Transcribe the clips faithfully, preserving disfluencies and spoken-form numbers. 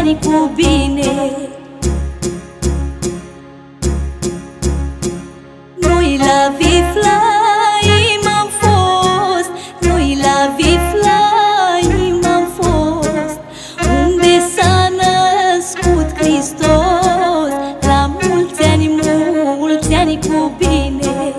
ani cu bine. Noi la Viflaim am fost, noi la Viflaim am fost, unde s-a născut Hristos. La mulți ani, mulți ani cu bine.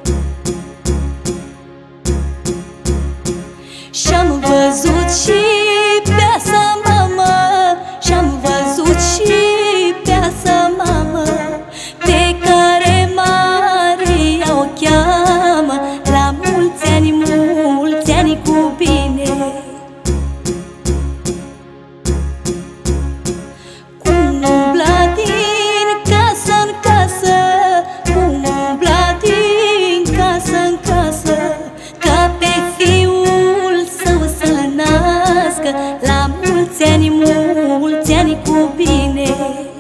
Și-am văzut și pe asta mamă, și-am văzut și pe asta mamă, pe care Maria o cheamă. La mulți ani, mulți ani cu bine. Cum umbla din casă în casă, cum umbla din casă în casă, ca pe fiul său să-l nască. La mulți ani, mulți ani cu bine.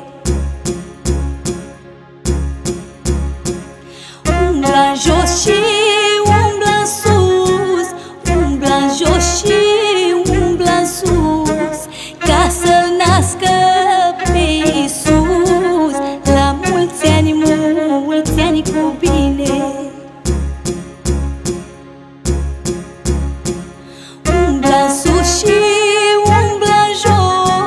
Umbla în jos și umbla în sus, umbla în jos și umbla în sus, ca să-l nască pe Iisus. La mulți ani, mulți ani cu bine. Umbla în sus și umbla în jos,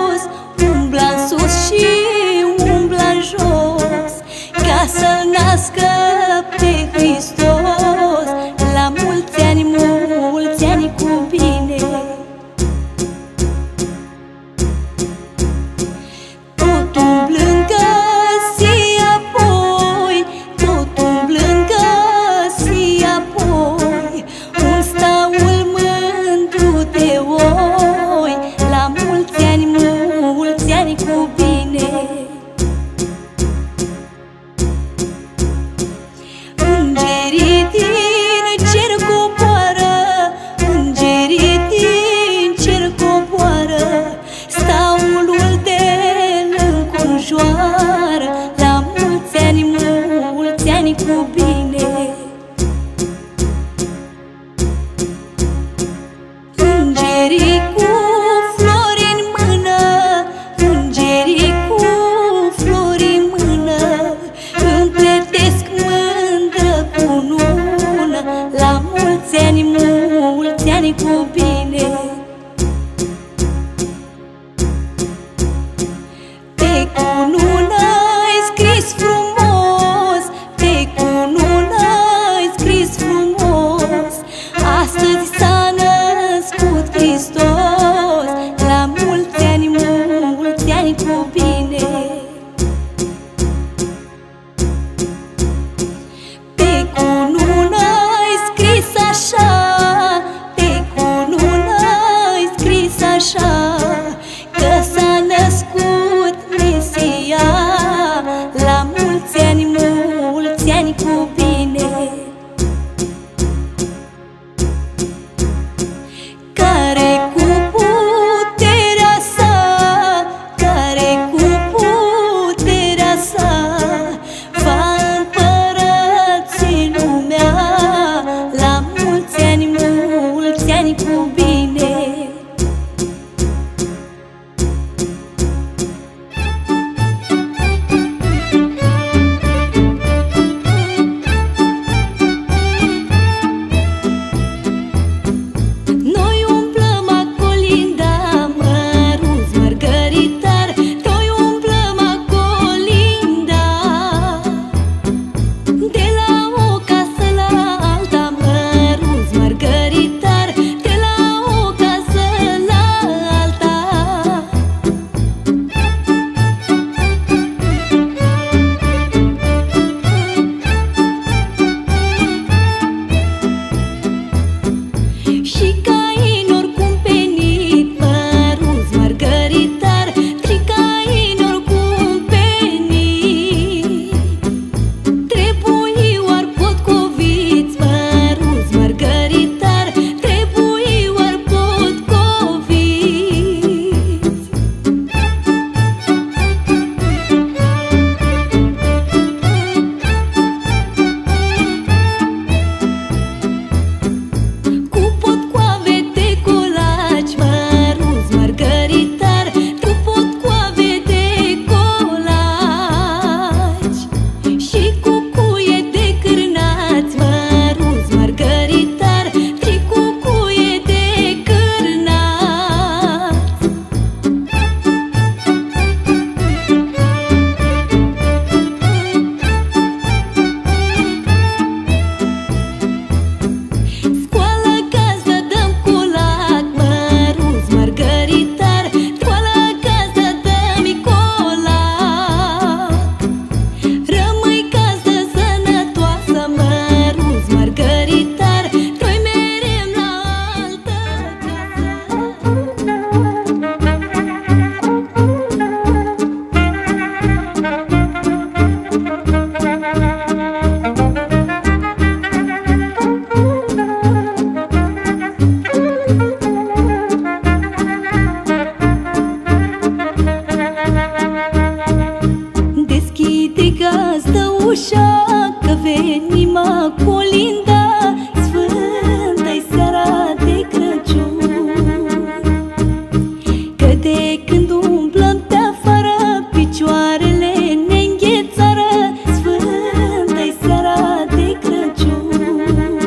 așa că venim colinda, sfântă-i seara de Crăciun. Că de când umblăm pe afară, picioarele ne înghețară, sfântă-i seara de Crăciun.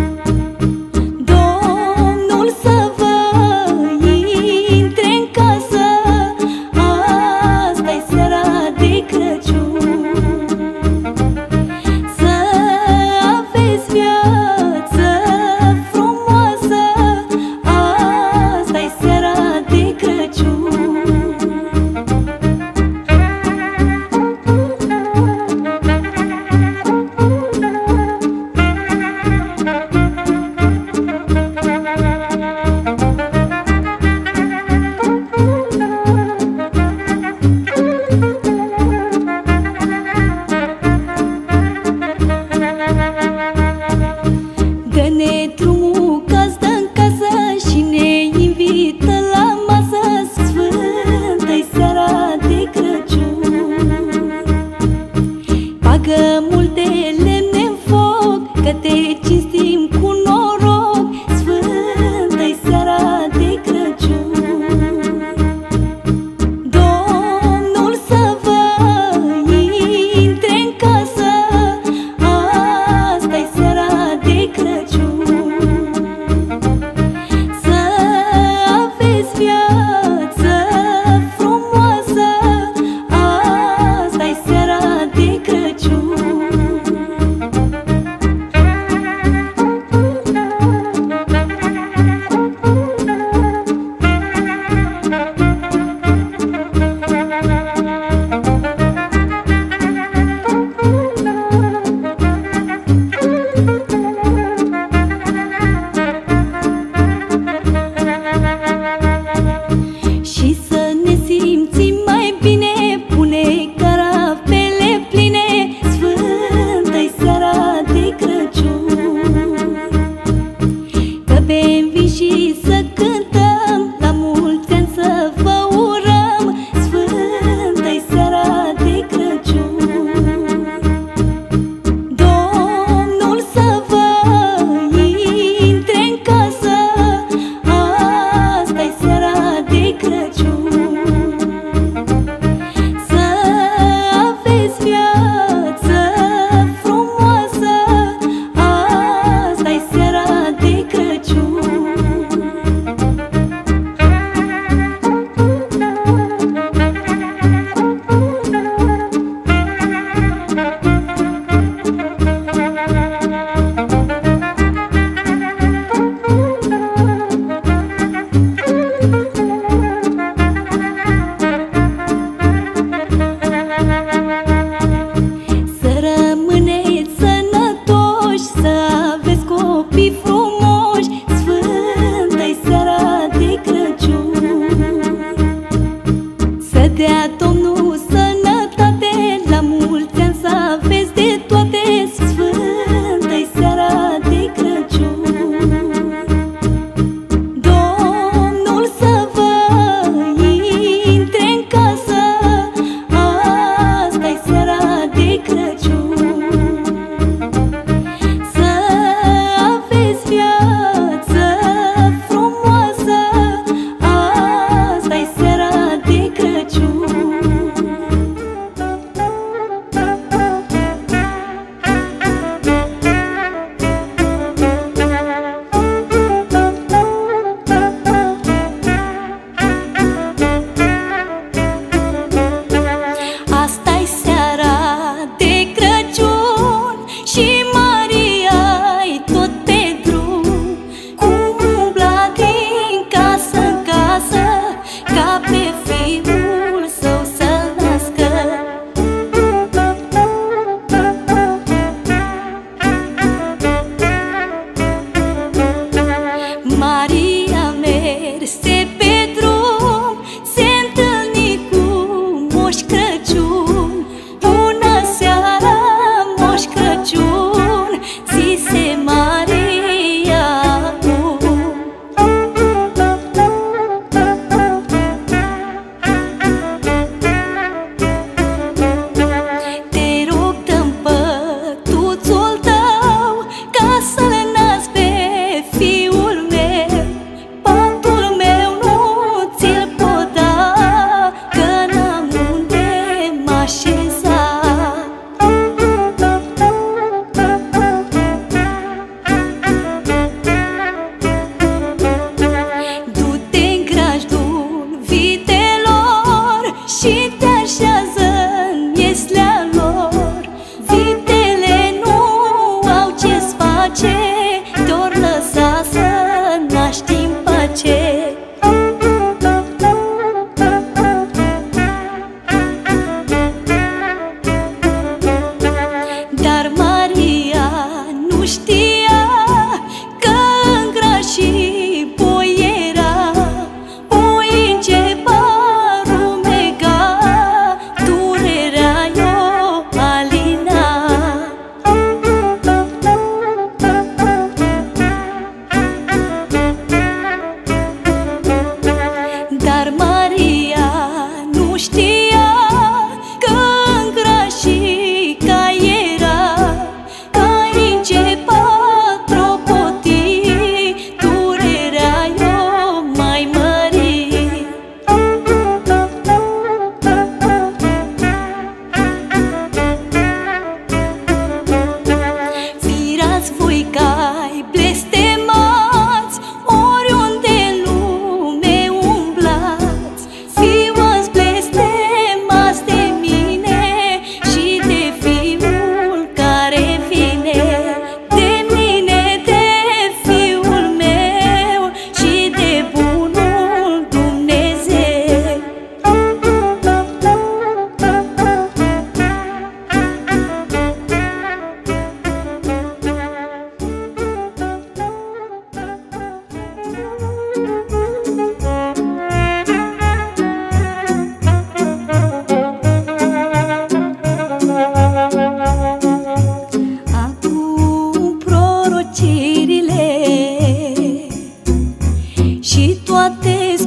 Domnul să vă intre în casă, asta-i seara de Crăciun.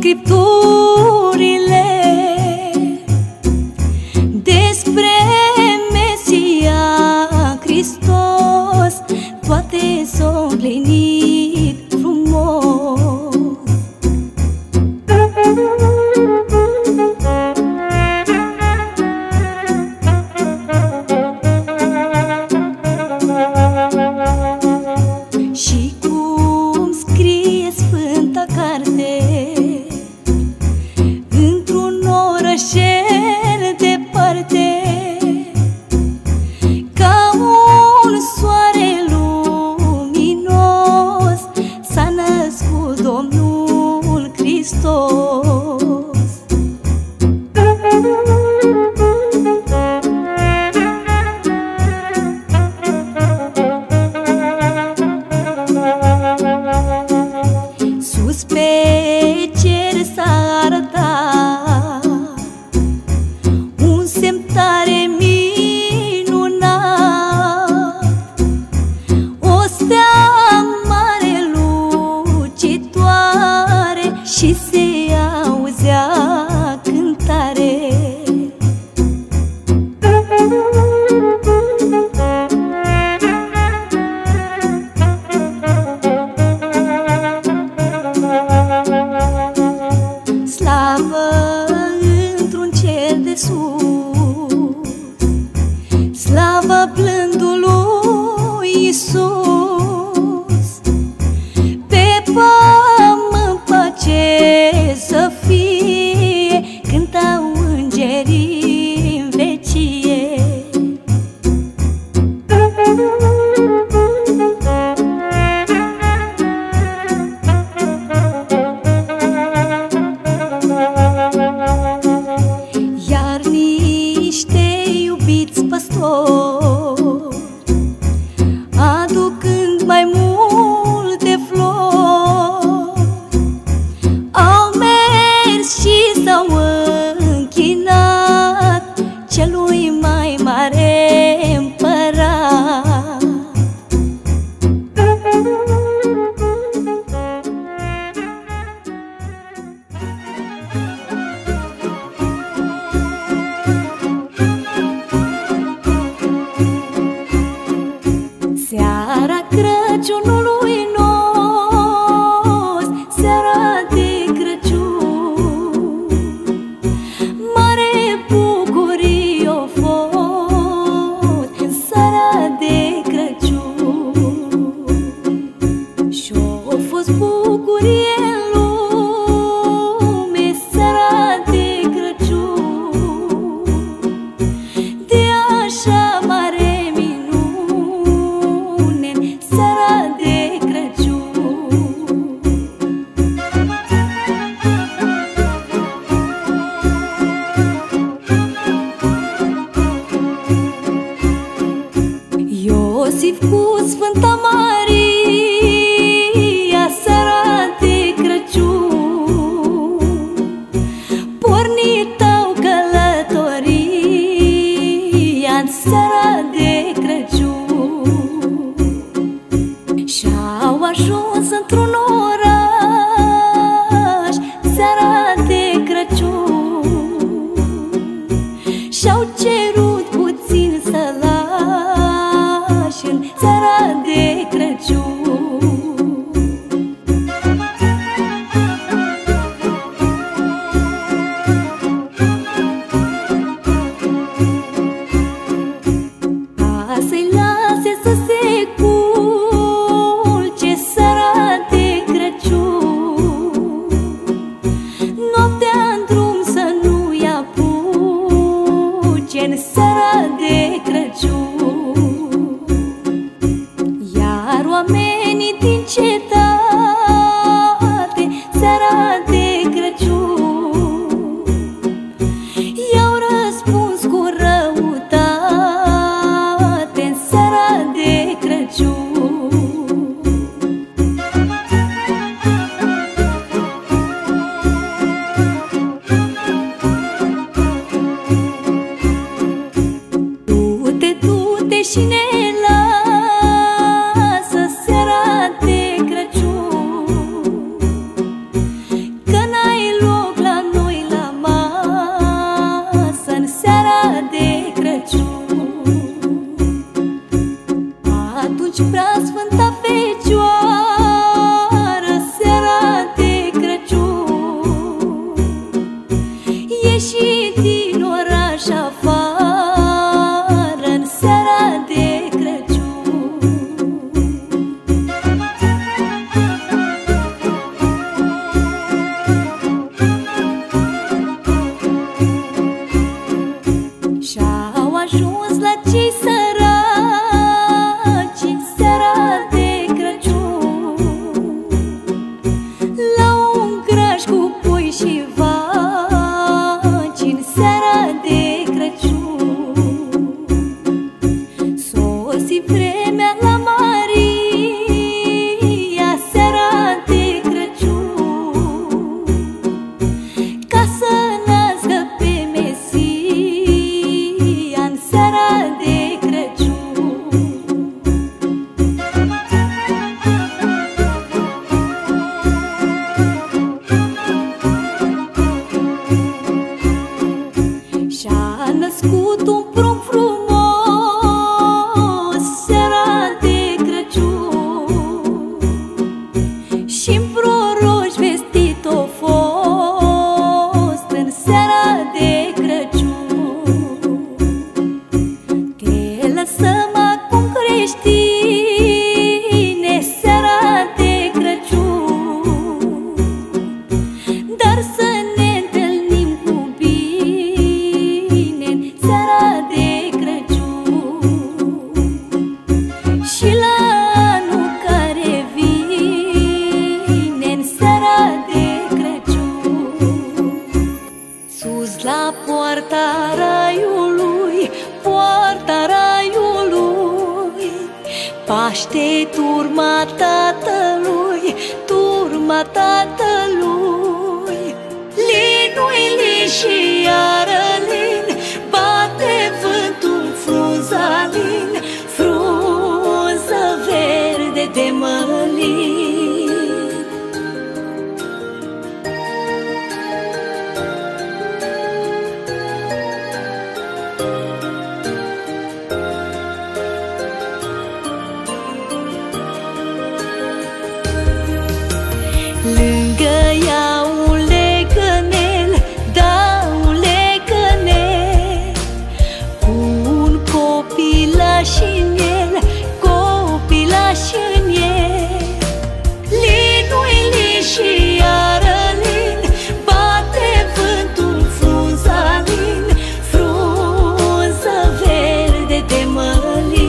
Scripturile despre Mesia Hristos, toate s-au împlinit frumos. Și cum scrie Sfânta Carte, într-un orășel departe, ca un soare luminos, s-a născut Domnul Hristos. Sus pe cer s-a arătat un semn tare minunat, o stea mare lucitoare și se auzea cântare. Slavă într-un cer de sus, slavă plândului Iisus, pe pământ pace să fie, cântau îngerii în vecie. Iar niște iubiți păstori, aducând mai multe flori, au mers și s-au închinat celui mai mare împărat. Seara Crăciunului nos, seara de Crăciun, mare bucurie o fost în seara de Crăciun. Și-o fost bucurie în lume seara de Crăciun, de așa mare minune, seara de dar să ne întâlnim cu bine în seara de Crăciun. Și la anul care vine în seara de Crăciun, sus la poarta raiului, poarta raiului, paște turma tatălui, turma tatălui. Linui, lin și iară lin, bate vântul în frunza lin, frunză verde de mălin. Lângă ea un legănel, da, un legănel, cu un copilaș în el, copilaș în el. Linui, lin și iară lin, bate vântul în frunza lin, frunză verde de mălin.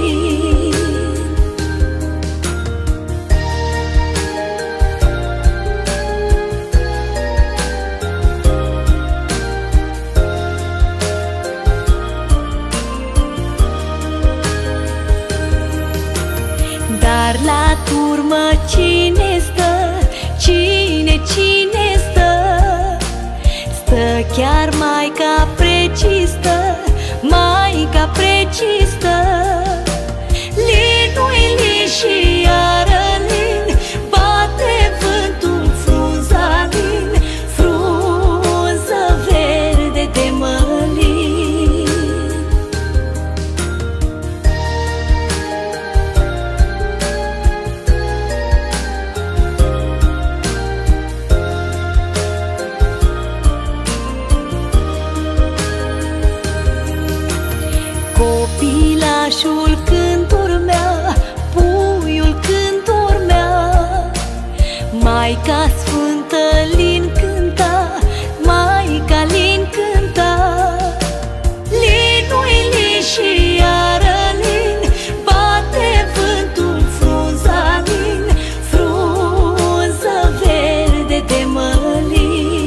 Dar la turmă cine stă, cine, cine stă? Stă chiar Maica precistă, Maica precistă. Linui, lin și iară lin, bate vântul în frunza lin, frunză verde de mălin. Copilașul când urmea, puiul când urmea, Maica Sfântă lin cânta, Maica lin cânta. Linui, lin și iară lin, bate vântul în frunza lin, frunză verde de mălin.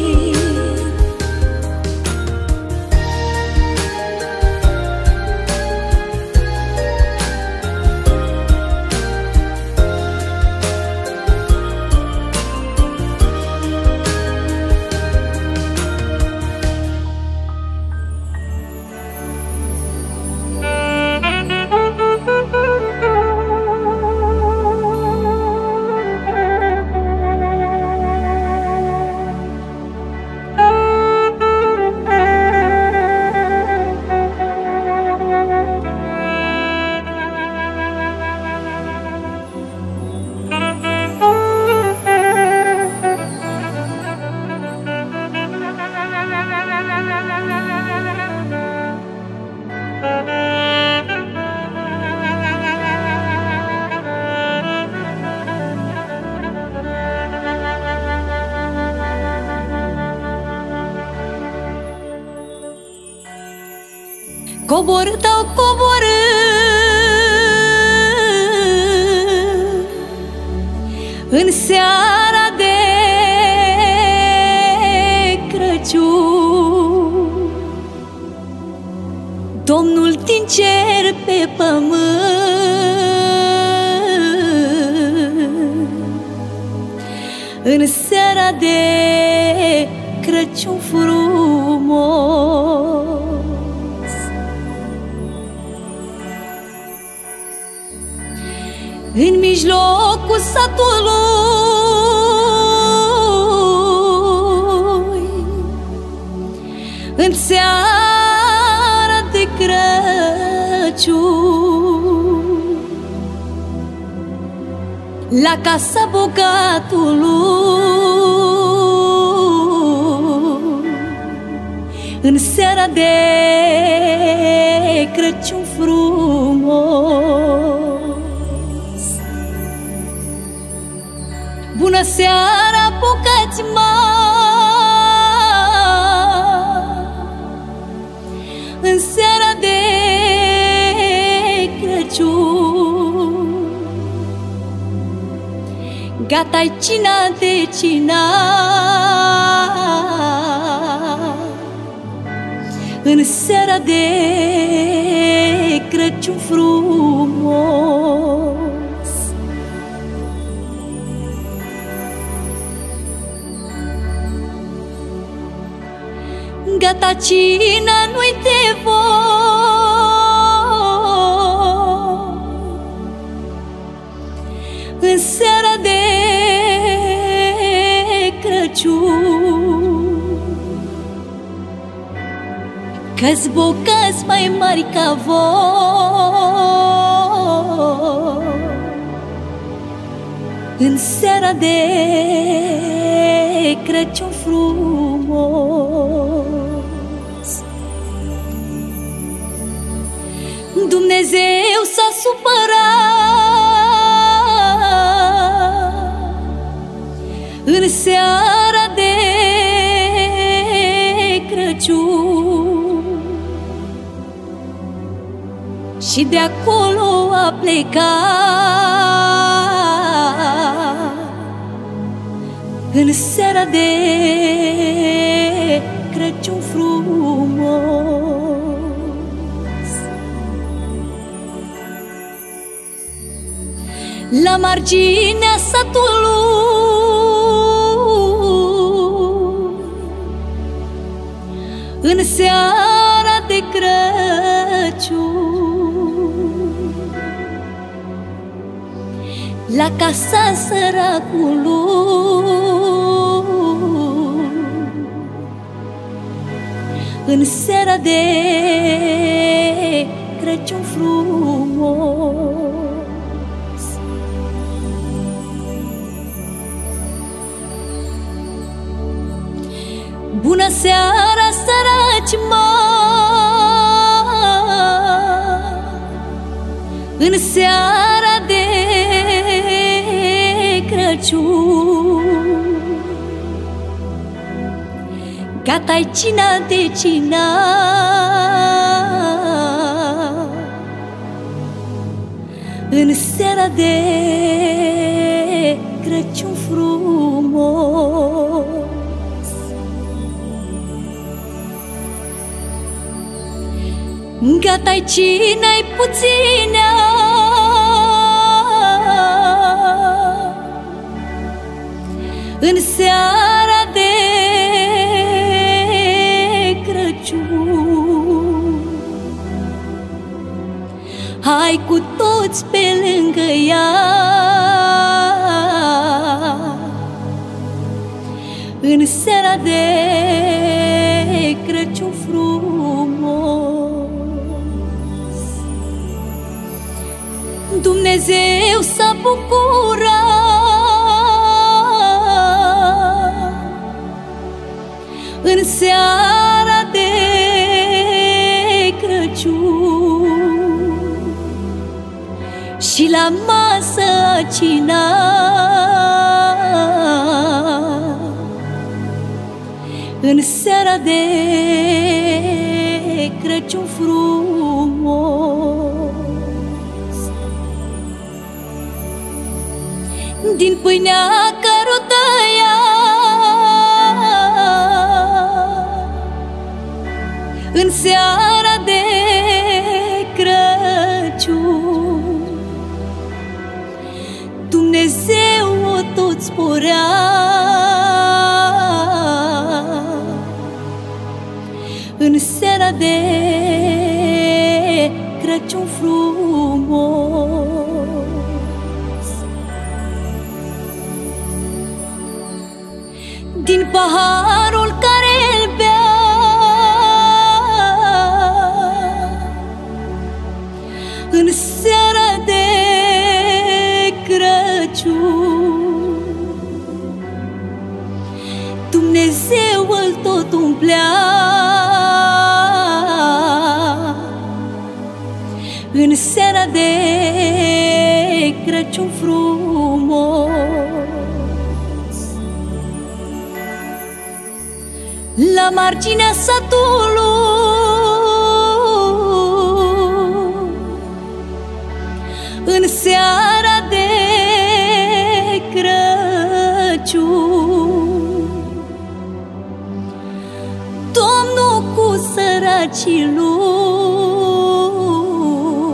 Coborâ, tau coborâ în seara de Crăciun, Domnul din cer pe pământ, în seara de Crăciun frumos. În mijlocul satului, în seara de Crăciun, la casa bogatului, în seara de Crăciun frumos. Bună seara, bucăți mari, Gata-i cina de cina, în seara de Crăciun frumos. Gata cina, nu-i te voi, în seara de Crăciun, că-s bocați mai mari ca voi, în seara de Crăciun frumos. Dumnezeu s-a supărat în seara de Crăciun și de acolo a plecat în seara de Crăciun frumos. La marginea satului, în seara de Crăciun, la casa săracului, în seara de Crăciun frumos. Bună seara, săraci mari, în seara de Crăciun, gata-i cina de cina, în seara de Crăciun frumos. Gata-i cina-i puținea, în seara de Crăciun, hai cu toți pe lângă ea, în seara de Crăciun frumos. Dumnezeu s-a bucurat în seara de Crăciun și la masă a cinat, în seara de Crăciun frumos. Din pâinea care-o tăia, în seara de Crăciun, Dumnezeu o tot sporea, în seara de Crăciun frumos. Din paharul care-l bea, în seara de Crăciun, Dumnezeu îl tot umplea, în seara de Crăciun frumos. La marginea satului, în seara de Crăciun, săracii lui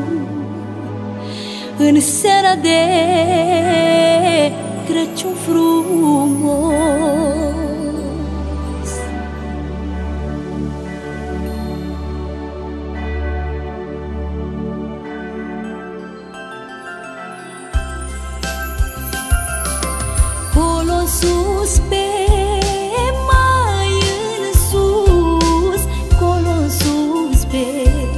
în seara de Crăciun frumos. Colo sus, pe mai în sus, colo sus, pe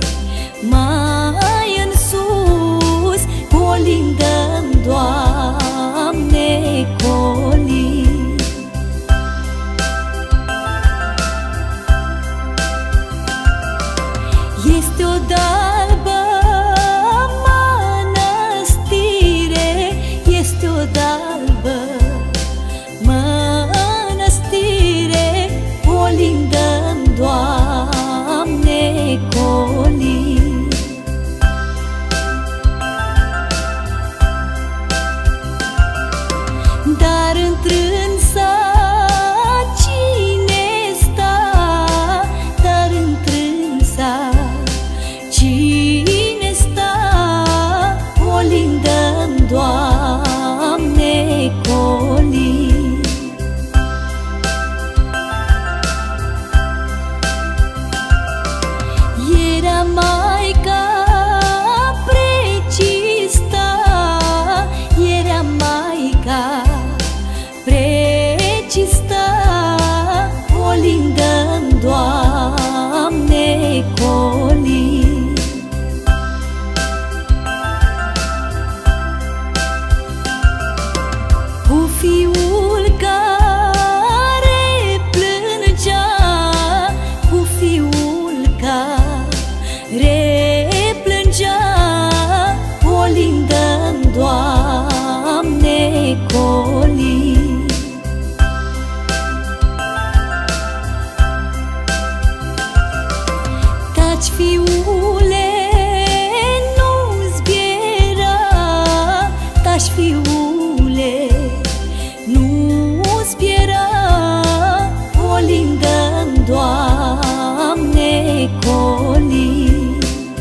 mai în sus, colindăm, Doamne, colin. Este o dalbă mănăstire, este o dalbă mănăstire, colindăm, Doamne, colin. Dar întrânsa cine sta, dar întrânsa cine sta, colindăm, Doamne, colin. Era Maica precista, era Maica precista, colindăm, Doamne, colin. Cu fiul care plângea, cu fiul care plângea, colindăm, Doamne, colin. Taci, fiule, nu-ți biera, taci, fiule, nu-ți biera, colindăm, Doamne, colin.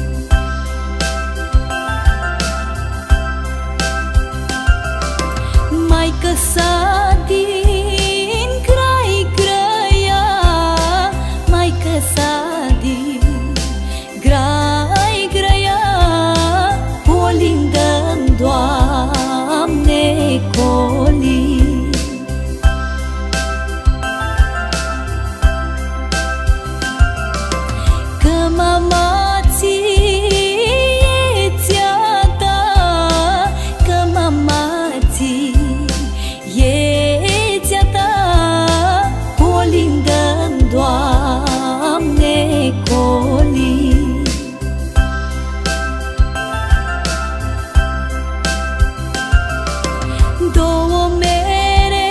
Maică sa din grai grăia, maică sa din grai grăia, colindăm, Doamne, colin. Că mama ție ți-a ta, că mama ție ți-a ta, colindăm, Doamne, colin. Două mere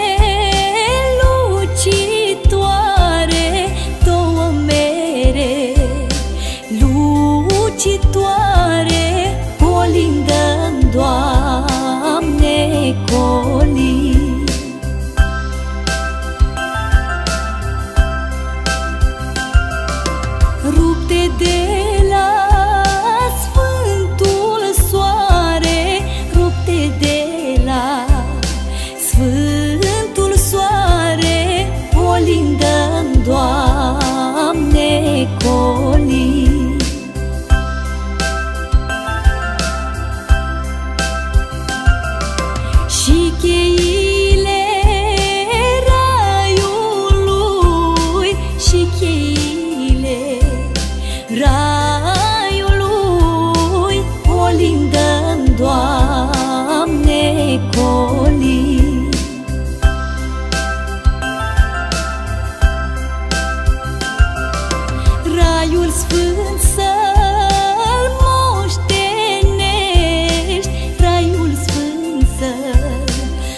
lucitoare, două mere lucitoare, colindăm, Doamne, colin. Rupte de la Sfântul Soare, rupte de la Sfântul Soare, colindăm, Doamne, colin. Și cheile raiului, și cheile raiului, colindăm, Doamne, colin. Raiul sfânt să-l moștenești, raiul sfânt să-l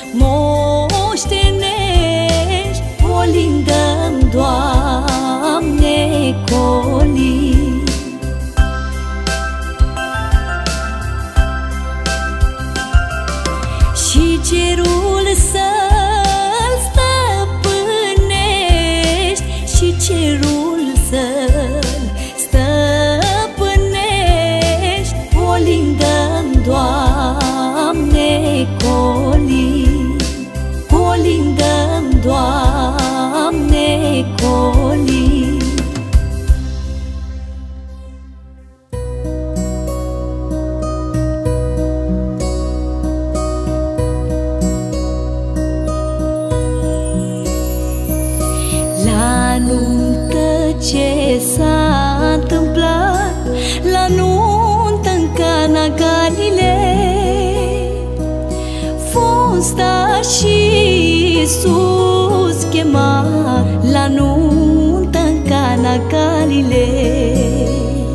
moștenești, colindăm, Doamne, colin. Și cerul să-l stăpânești, și cerul să nuntă ce s-a întâmplat, la nuntă în Cana Galilei, fosta și Iisus chemat, la nuntă în Cana Galilei.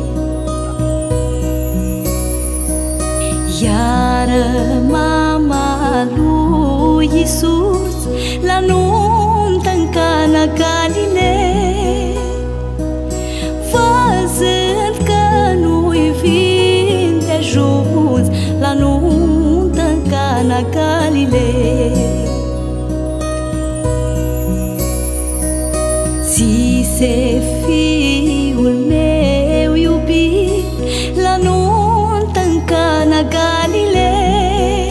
Iară mama lui Iisus, la nuntă în Cana Galilei, văzând că nu-i vin de ajuns, la nuntă în Cana Galilei. Zise fiul meu iubit, la nuntă în Cana Galilei,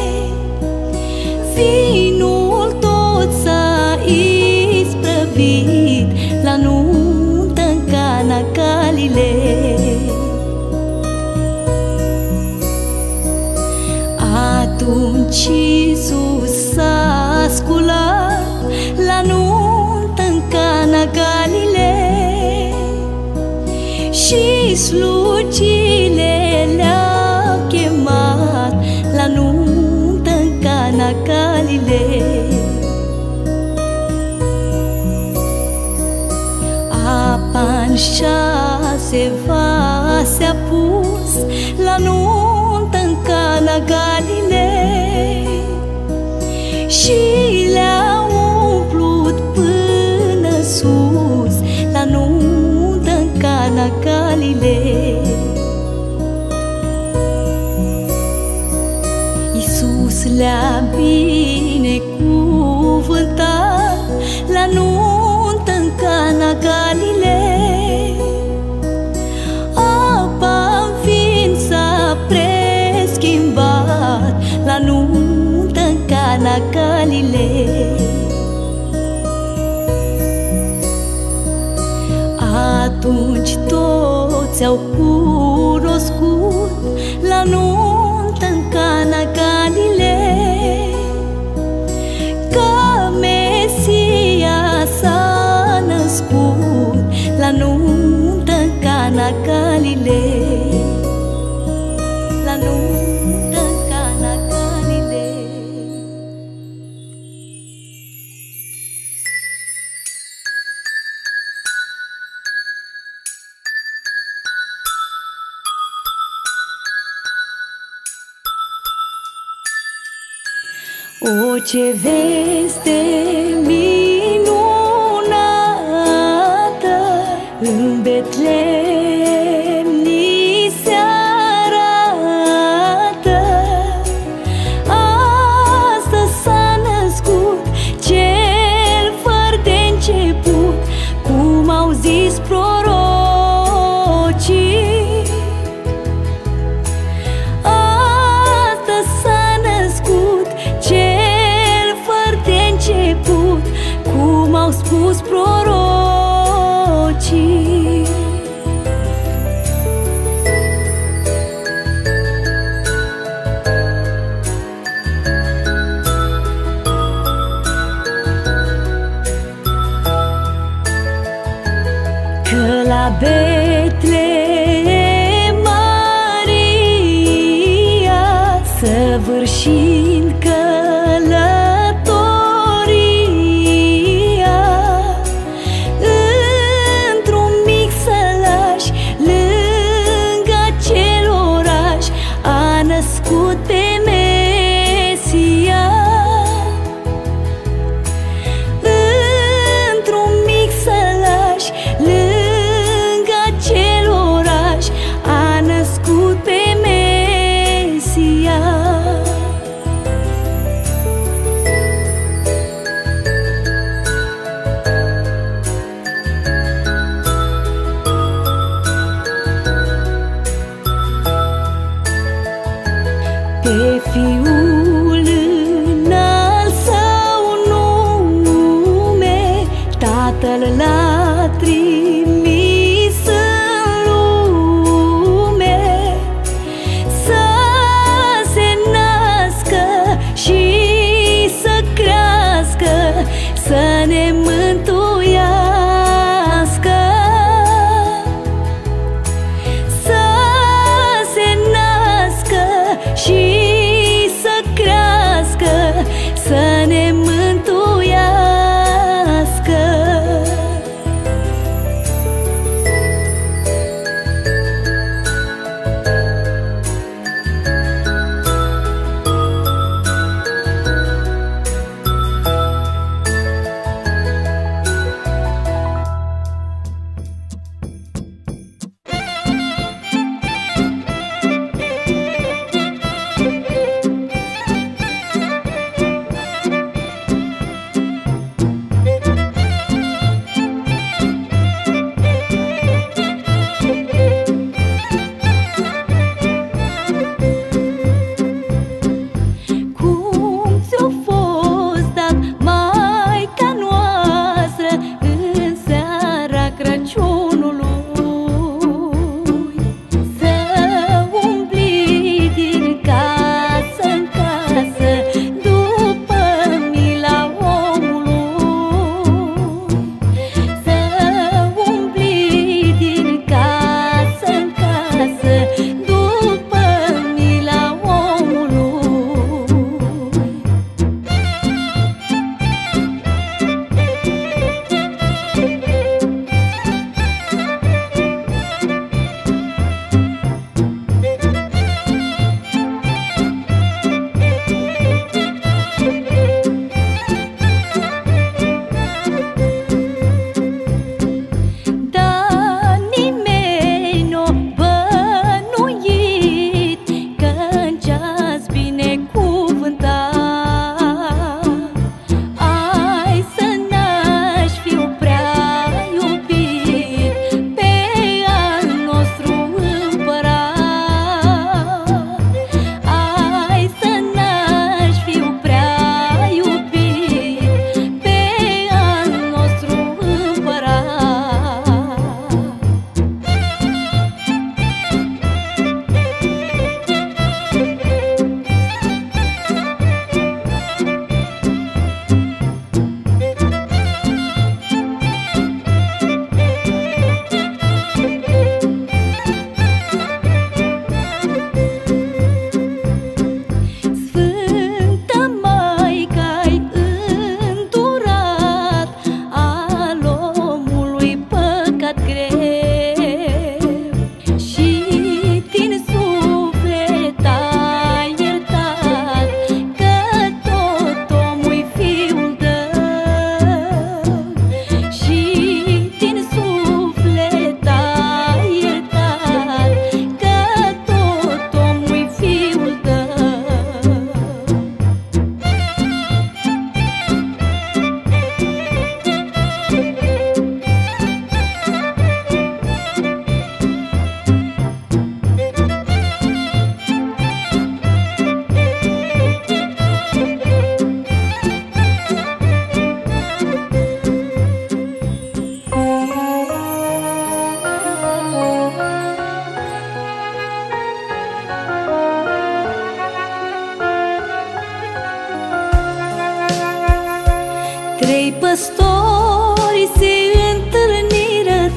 vinul tot s-a isprăvit, la nuntă în Cana Galilei. Atunci Iisus s-a sculat, la nuntă în Cana Galilei, și slugile le-au chemat, la nuntă în Cana Galilei. Apa-n șase vase a pus, la nuntă în Cana Galilei, și le-a umplut până sus, la nuntă în Cana Galilei. Iisus le-a binecuvântat, la nuntă în Cana Galilei, apa în vin s-a preschimbat, la nuntă în Cana Galilei. Atunci toți au cunoscut, la nuntă în Cana Galilei, că Mesia s-a născut, la nuntă în Cana Galilei, la nuntă în Cana Galilei. O, ce veste minunată, în Betlehem ni se arată. Astăzi s-a născut cel fără de început, cum au zis prorocii. Astăzi s-a născut cel fără de început, cum au spus prorocii. Că la Betlehem Maria, săvârșind călătoria, într-un mic sălaș lângă acel oraș, a născut pe Mesia. Într-un mic sălaș lângă acel oraș, a născut pe Mesia.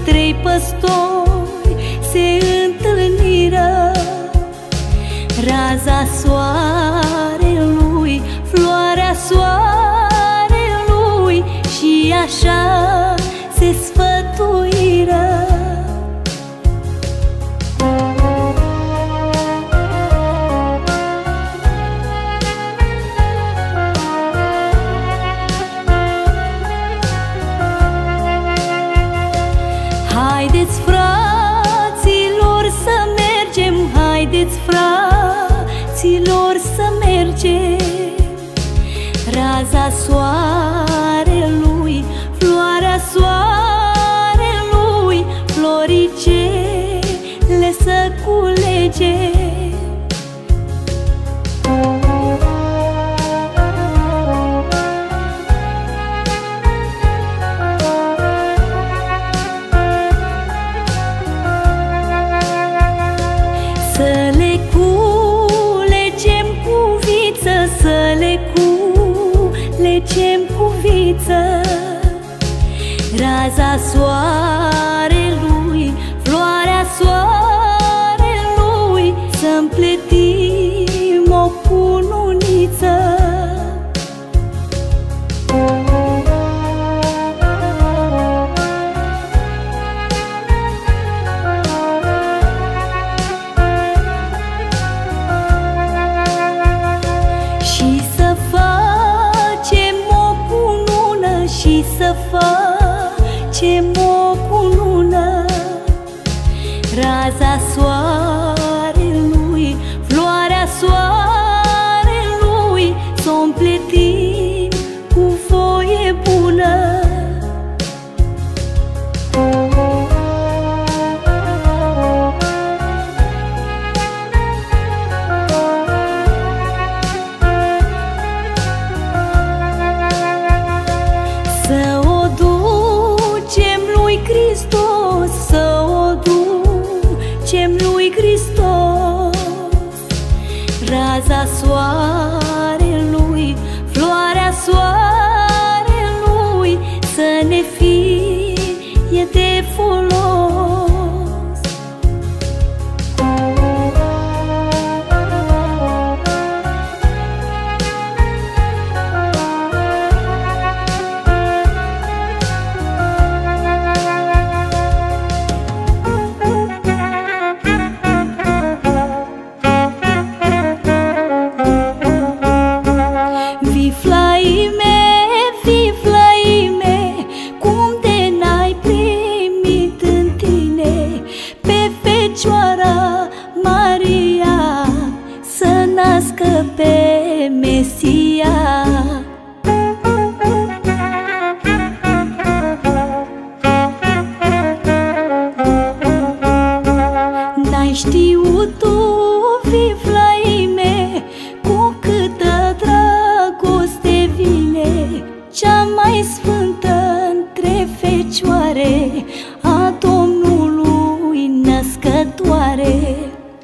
trei păstori se întâlniră. Raza soarelui, floarea soarelui, și așa se sfătuiră. Haideți, fraților, să mergem, haideți, fraților, să mergem. Raza soarelui, floarea soarelui, floricele să culegem. Să le culegem cu viță, să le culegem cu viță. Raza soarelui, floarea soarelui, să împletim o cununiță. Și să facem o cunună, și să facem o cunună. Raza soarelui, floarea soarelui, s-o împletim cu voie bună. Să o ducem lui Hristos, să o ducem lui Hristos. Raza soarelui, floarea soarelui, să ne fie de folos. Viflaime, viflaime, cum de n-ai primit în tine pe Fecioara Maria să nască pe Mesia. N-ai știut tu, viflaime, cu câtă dragoste vine cea mai sfântă între fecioare, a Domnului născătoare.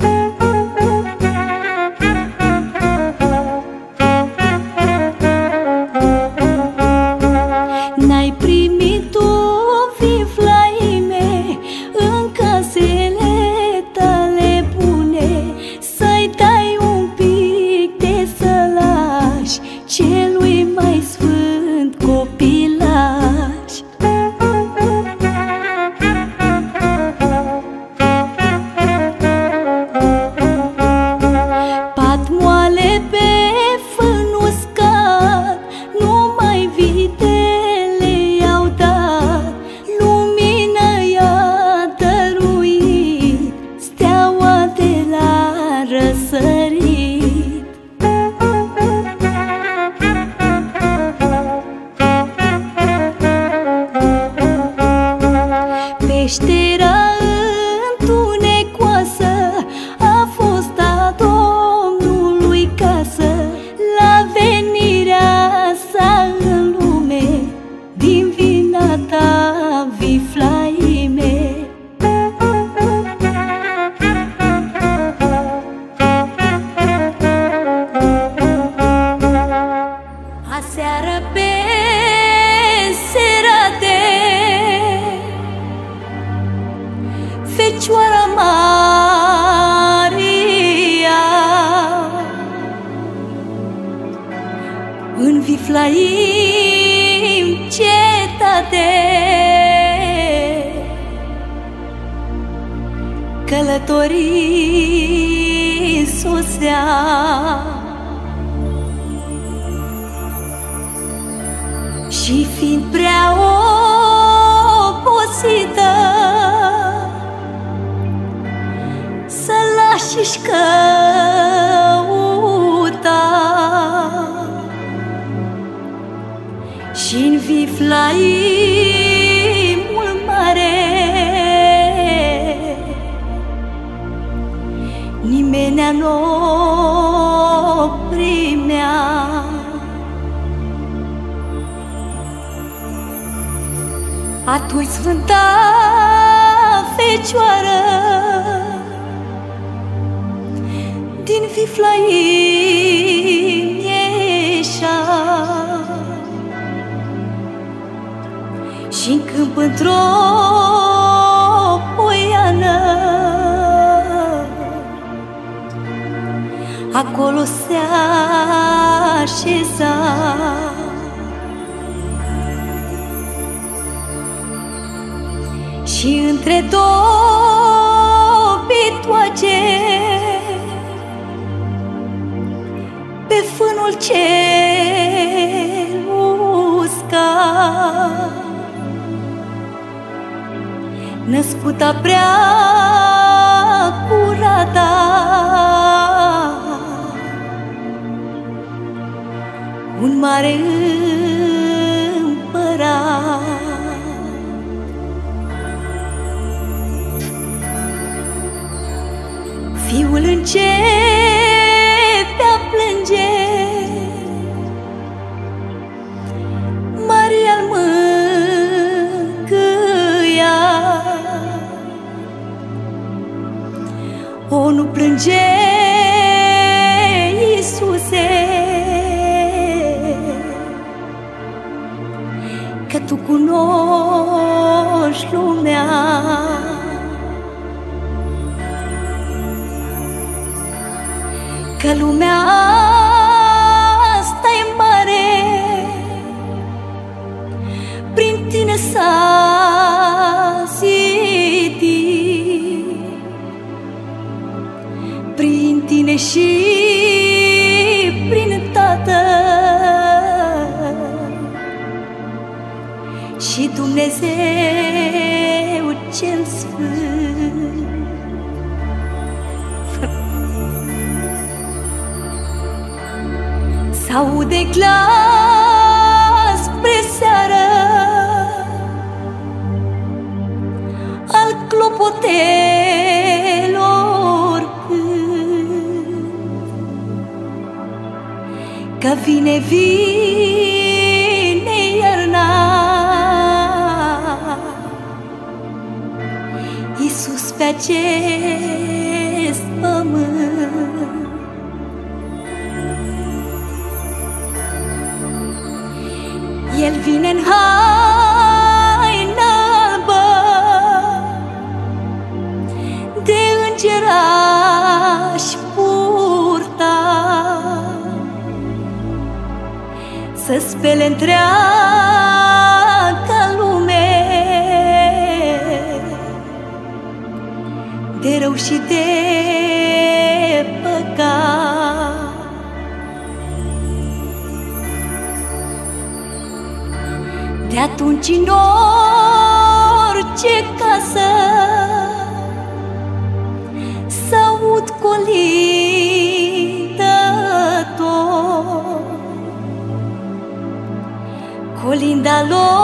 N-ai primit tu, viflaime, în casele tale bune, să-i dai un pic de sălaș celui mai sfânt copilaș. Pat moale pe fân uscat, numai vitele i-au dat, lumină i-a dăruit steaua de la răsărit. Peștera întunecoasă a fost a Domnului casă, la venirea sa în lume, din vina ta, viflaime. Aseară pe serate Fecioara Maria, în Viflaim cetate, călătorii sosea. Și fiind prea obosită să lași-și căuta, și-n Viflaimul mare nimenea n-o primea. Atunci Sfânta Fecioară din Viflaim ieșea, și-n câmp într-o poiană acolo se așeza. Și între două pitoace, pe fânul cel uscat, născuta prea curata, un mare împărat. Fiul începe a plânge, Maria-l mângâia. O, nu plânge, Iisuse, că Tu cunoști lumea. Că lumea asta e mare, prin Tine s-a zidit, prin Tine și prin Tatăl și Dumnezeu cel Sfânt. S-aude glas spre seară al clopotelor cânt, că vine, vine iarna, Iisus pe acest pământ. El vine în haină albă de îngeraș purta, să spele întreaga lume de rău și de păcat. De atunci în orice casă s-aud colindător, colinda lor